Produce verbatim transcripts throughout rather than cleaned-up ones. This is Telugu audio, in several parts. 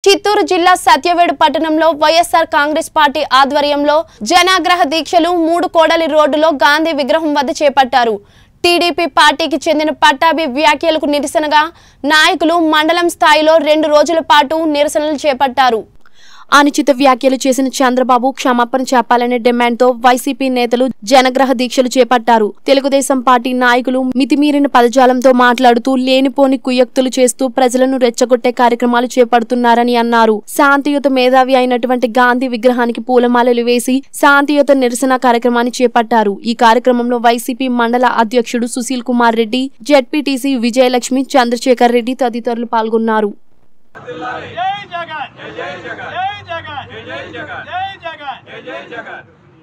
చిత్తూరు జిల్లా సత్యవేడు పట్టణంలో వైఎస్ఆర్ కాంగ్రెస్ పార్టీ ఆధ్వర్యంలో జనాగ్రహ దీక్షలు మూడు కోడలి రోడ్డులో గాంధీ విగ్రహం వద్ద చేపట్టారు. టీడీపీ పార్టీకి చెందిన పట్టాభి వ్యాఖ్యలకు నిరసనగా నాయకులు మండలం స్థాయిలో రెండు రోజుల పాటు నిరసనలు చేపట్టారు. అనుచిత వ్యాఖ్యలు చేసిన చంద్రబాబు క్షమాపణ చెప్పాలనే డిమాండ్తో వైసీపీ నేతలు జనగ్రహ దీక్షలు చేపట్టారు. తెలుగుదేశం పార్టీ నాయకులు మితిమీరిన పదజాలంతో మాట్లాడుతూ లేనిపోని కుయ్యక్తులు చేస్తూ ప్రజలను రెచ్చగొట్టే కార్యక్రమాలు చేపడుతున్నారని అన్నారు. శాంతియుత మేధావి అయినటువంటి గాంధీ విగ్రహానికి పూలమాలలు వేసి శాంతియుత నిరసన కార్యక్రమాన్ని చేపట్టారు. ఈ కార్యక్రమంలో వైసీపీ మండల అధ్యక్షుడు సుశీల్ కుమార్ రెడ్డి, జెడ్పీటీసీ విజయలక్ష్మి, చంద్రశేఖర్ రెడ్డి తదితరులు పాల్గొన్నారు. జై జగన్ జై జగన్ జై జగన్ జై జగన్ జై జగన్ జై జగన్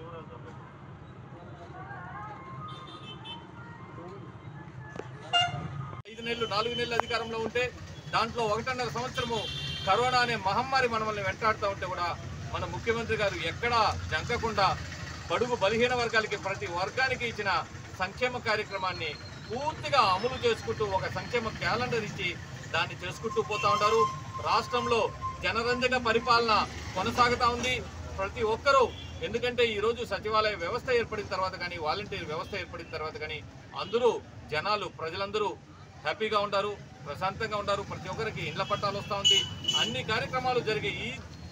ఐదు నెలలు నాలుగు నెలలు అధికారంలో ఉంటే దాంట్లో ఒకటిన్నర సంవత్సరము కరోనా అనే మహమ్మారి మనల్ని వెంటాడుతూ ఉంటే కూడా మన ముఖ్యమంత్రి గారు ఎక్కడా జంకకుండా బడుగు బలహీన వర్గాలకి ప్రతి వర్గానికి ఇచ్చిన సంక్షేమ కార్యక్రమాన్ని పూర్తిగా అమలు చేసుకుంటూ ఒక సంక్షేమ క్యాలెండర్ ఇచ్చి దాన్ని చేసుకుంటూ పోతా ఉంటారు. రాష్ట్రంలో జనరంజక పరిపాలన కొనసాగుతూ ఉంది. ప్రతి ఒక్కరూ ఎందుకంటే ఈరోజు సచివాలయ వ్యవస్థ ఏర్పడిన తర్వాత కానీ వాలంటీర్ వ్యవస్థ ఏర్పడిన తర్వాత కానీ అందరూ జనాలు ప్రజలందరూ హ్యాపీగా ఉంటారు, ప్రశాంతంగా ఉంటారు. ప్రతి ఒక్కరికి ఇండ్ల పట్టాలు వస్తూ ఉంది. అన్ని కార్యక్రమాలు జరిగాయి.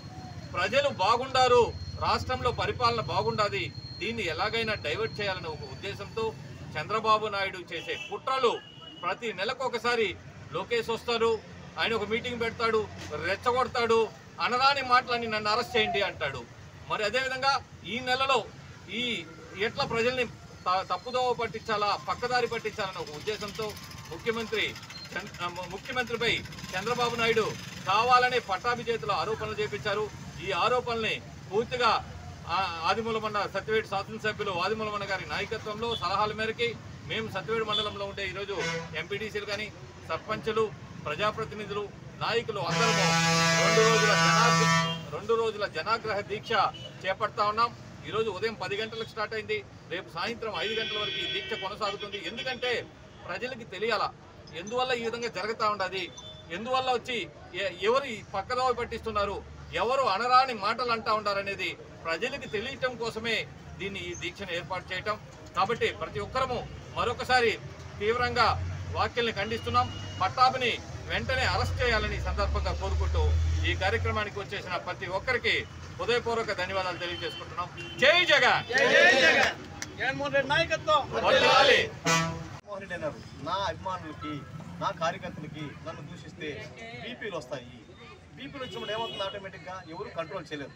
ప్రజలు బాగుండారు, రాష్ట్రంలో పరిపాలన బాగుండాది, దీన్ని ఎలాగైనా డైవర్ట్ చేయాలనే ఒక ఉద్దేశంతో చంద్రబాబు నాయుడు చేసే కుట్రలు ప్రతి నెలకు ఒకసారి లోకేష్ వస్తాడు, ఆయన ఒక మీటింగ్ పెడతాడు, రెచ్చగొడతాడు, అనరాని మాటలని నన్ను అరెస్ట్ చేయండి అంటాడు. మరి అదేవిధంగా ఈ నెలలో ఈ ఎట్లా ప్రజల్ని తప్పుదోవ పట్టించాలా, పక్కదారి పట్టించాలన్న ఒక ఉద్దేశంతో ముఖ్యమంత్రి ముఖ్యమంత్రిపై చంద్రబాబు నాయుడు కావాలనే పట్టాభి చేతిలో ఆరోపణలు చేపించారు. ఈ ఆరోపణల్ని పూర్తిగా ఆదిమూలమన్న సత్యవేడు శాసనసభ్యులు ఆదిమూలమన్న గారి నాయకత్వంలో సలహాల మేరకి మేము సత్యవేడు మండలంలో ఉండే ఈరోజు ఎంపీటీసీలు కానీ సర్పంచులు, ప్రజాప్రతినిధులు, నాయకులు అందరము రెండు రోజుల జనా రెండు రోజుల జనాగ్రహ దీక్ష చేపడతా ఉన్నాం. ఈరోజు ఉదయం పది గంటలకు స్టార్ట్ అయింది, రేపు సాయంత్రం ఐదు గంటల వరకు ఈ దీక్ష కొనసాగుతుంది. ఎందుకంటే ప్రజలకి తెలియాలా ఎందువల్ల ఈ విధంగా జరుగుతూ ఉండదు, ఎందువల్ల వచ్చి ఎవరు పక్కదోవ పట్టిస్తున్నారు, ఎవరు అనరాని మాటలు అంటూ ఉంటారనేది ప్రజలకి తెలియటం కోసమే దీన్ని ఈ దీక్షను ఏర్పాటు చేయటం. కాబట్టి ప్రతి ఒక్కరము మరొకసారి తీవ్రంగా వ్యాఖ్యల్ని ఖండిస్తున్నాం. పట్టాభిని వెంటనే అరెస్ట్ చేయాలని సందర్భంగా కోరుకుంటూ ఈ కార్యక్రమానికి వచ్చేసిన ప్రతి ఒక్కరికి హృదయపూర్వక ధన్యవాదాలు తెలియజేసుకుంటున్నాం. జై జగన్ జగన్మోహన్ రెడ్డి నాయకత్వం. జగన్మోహన్ రెడ్డి అన్నారు, నా అభిమానులకి నా కార్యకర్తలకి నన్ను దూషిస్తే బీపీలు వస్తాయి. బీపీలు వచ్చినప్పుడు ఏమవుతుంది, ఆటోమేటిక్గా ఎవరు కంట్రోల్ చేయలేరు.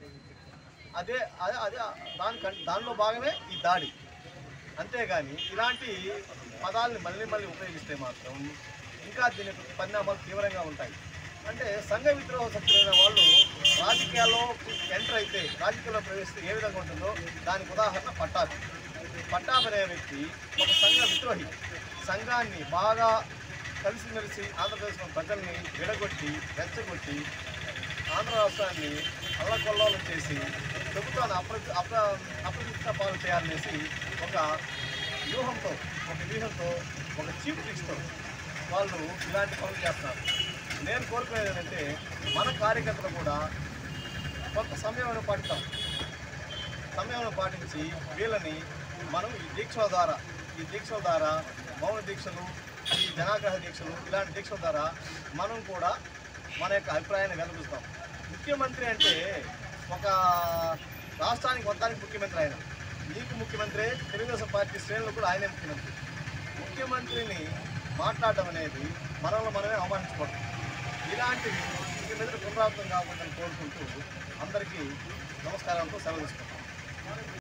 అదే అదే అదే దాని దానిలో భాగమే ఈ దాడి. అంతేగాని ఇలాంటి పదాలని మళ్ళీ మళ్ళీ ఉపయోగిస్తే మాత్రం ఇంకా దీని పరిణామాలు తీవ్రంగా ఉంటాయి. అంటే సంఘ విద్రోహ శక్తులైన వాళ్ళు రాజకీయాల్లో ఎంటర్ అయితే, రాజకీయాల్లో ప్రవేశిస్తే ఏ విధంగా ఉంటుందో దానికి ఉదాహరణ పట్టాభి. పట్టాభి అనే వ్యక్తి ఒక సంఘ విద్రోహి. సంఘాన్ని బాగా కలిసిమెలిసి ఆంధ్రప్రదేశ్లో ప్రజల్ని విడగొట్టి రెచ్చగొట్టి ఆంధ్ర రాష్ట్రాన్ని అల్లకొల్లోలం చేసి ప్రభుత్వాన్ని అప్ర అప్ర అప్రదిష్ట పాలు చేయాలనేసి ఒక వ్యూహంతో ఒక వ్యూహంతో ఒక చీఫ్ ట్రిక్స్తో వాళ్ళు ఇలాంటి పనులు చేస్తున్నారు. నేను కోరుకునేది ఏంటంటే మన కార్యకర్తలు కూడా కొంత సమయంలో పాటిస్తాం. సమయంలో పాటించి వీళ్ళని మనం ఈ దీక్షల ద్వారా ఈ దీక్షల ద్వారా మౌన దీక్షలు, ఈ జనాగ్రహ దీక్షలు, ఇలాంటి దీక్షల ద్వారా మనం కూడా మన యొక్క అభిప్రాయాన్ని వెలుగుస్తాం. ముఖ్యమంత్రి అంటే ఒక రాష్ట్రానికి మొత్తానికి ముఖ్యమంత్రి ఆయన, నీకు ముఖ్యమంత్రి, తెలుగుదేశం పార్టీ శ్రేణులు కూడా ఆయనే ముఖ్యమంత్రి. ముఖ్యమంత్రిని మాట్లాడడం అనేది మనల్ని మనమే అవమానించుకోవడం. ఇలాంటివి ఇక మీద పునరావృతం కాకుండా కోరుకుంటూ అందరికీ నమస్కారాలతో సెలవు తీసుకుంటాం.